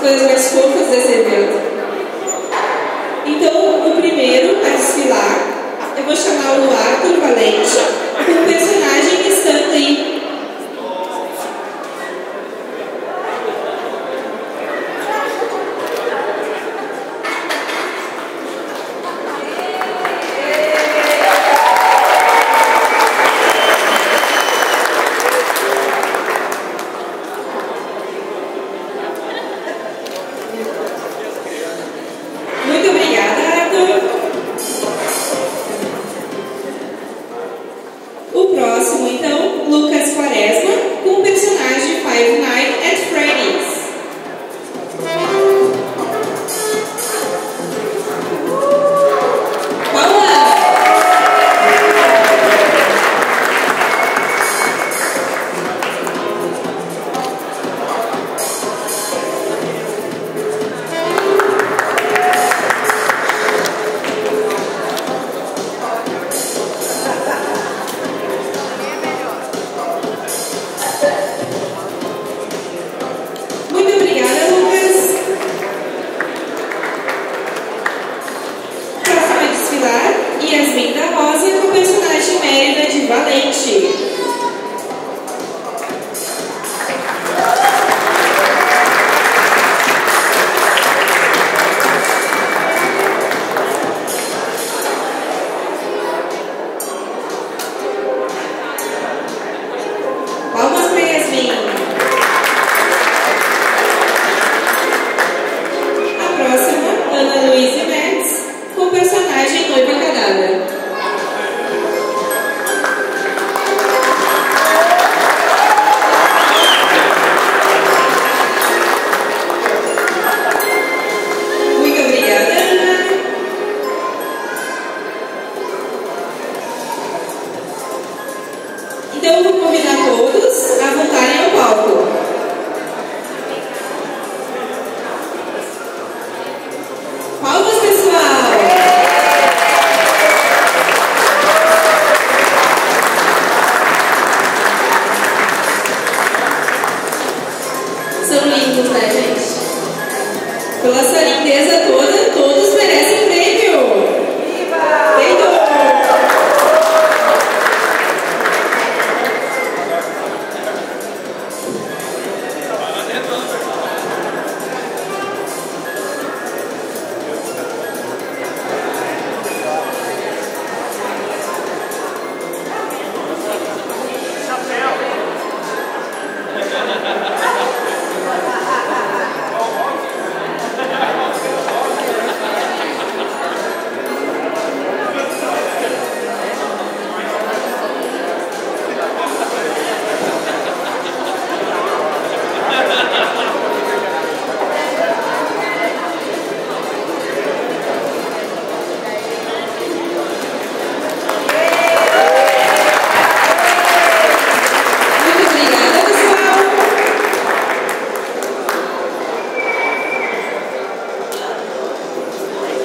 coisas mais fofas desse evento. Então, o primeiro a desfilar, eu vou chamar o Arthur Valente, com o personagem Stanley. Muito obrigada, Arthur. O próximo, então, Lucas Quaresma, com o personagem Five Nights at Freddy's. Muito obrigada, Lucas. Próxima a desfilar, Yasmin da Rosa, com o personagem Mérida de Valente. Palmas para Yasmin. A próxima, Ana Luísa Mendes, com o personagem Noiva Cadáver. Muito obrigada, Ana. Então eu vou convidar todos a voltarem ao palco. Palmas, pessoal! São lindos, né, gente? Pela sua lindeza toda, todos